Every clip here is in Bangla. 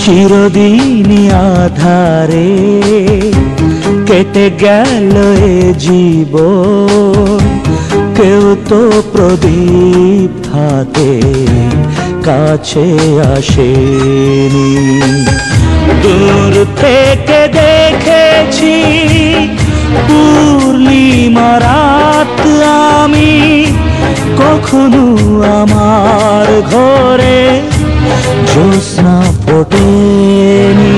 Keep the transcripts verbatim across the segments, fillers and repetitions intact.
চিরদিনই আধারে কেটে গেল এ জীবন, কেউ তো প্রদীপ হাতে কাছে আসেনি। দূর থেকে দেখেছি পূর্ণিমা রাত আমি, কখনো আমার ঘরে জ্যোৎস্না ফোটেনি।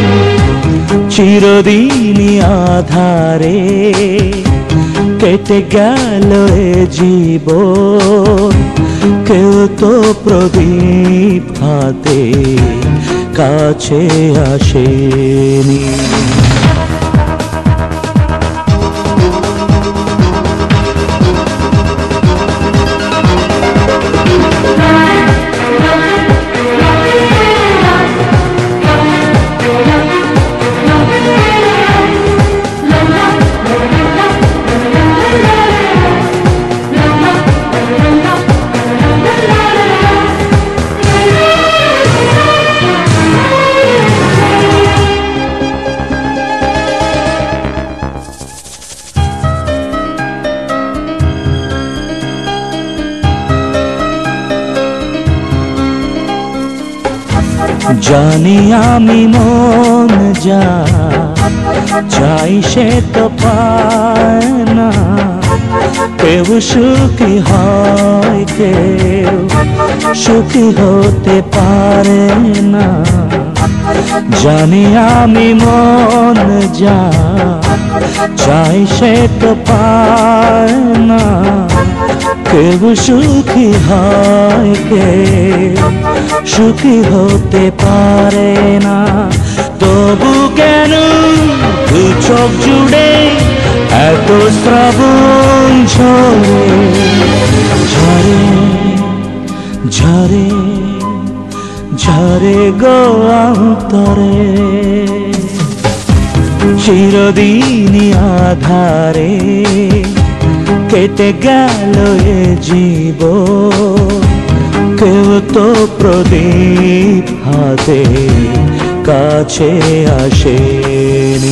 চিরদিনই আধারে কেটে গেল এ জীবন, কেউ তো প্রদীপ হাতে কাছে আসেনি। জানি আমি মন যা চাই সে তো পায় না, কেউ সুখী হয় কেউ সুখী হতে পারে না। জানি আমি মন যা চাই সে তো পায় না, কেউ সুখী হয় কেউ সুখী হতে পারে না। তবু কেন দু চোখ জুড়ে এত শ্রাবণ ঝরে ঝরে ঝরে ঝরে গো অন্তরে। চিরদিনই আধারে কেটে গেল এ জীবন, কেউ তো প্রদীপ হাতে কাছে আসেনি।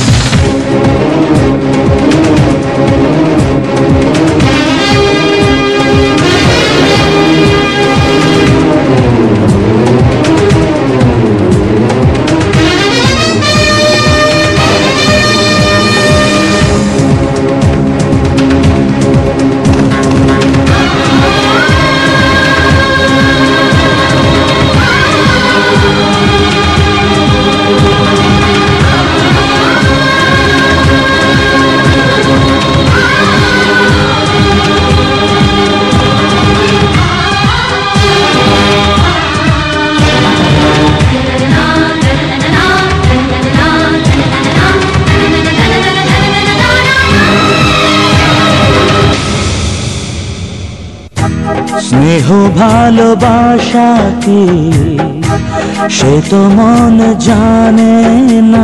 স্নেহ ভালোবাসা কি সে তো মন জানে না,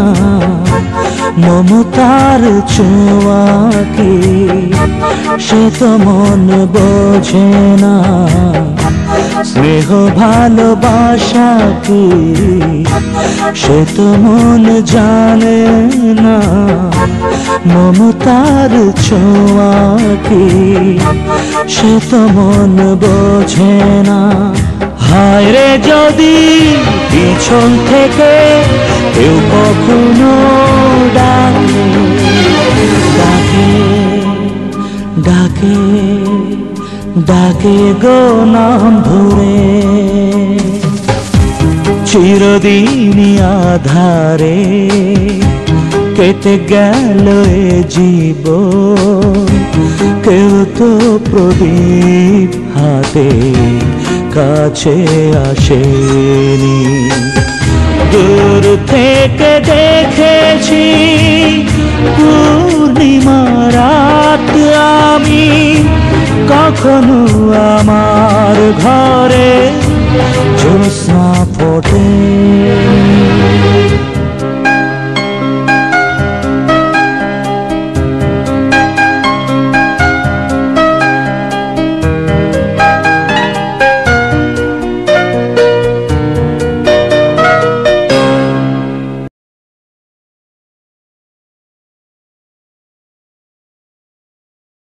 মমতার ছোঁয়া কি সে তো মন বোঝে না। স্নেহ ভালোবাসা কি সে তো মন জানে না, মমতার ছোঁয়া কি সে তো মন বোঝে না। হায় রে যদি পিছন থেকে কেউ কখনো ডাকে ডাকে ডাকে ডাকে গো নাম ধরে। চিরদিনই আধারে কেটে গেল এ জীবন, কেউ তো প্রদীপ হাতে কাছে আসেনি। দূর থেকে দেখেছি পূর্ণিমা রাত আমি, কখনো আমার ঘরে জ্যোৎস্না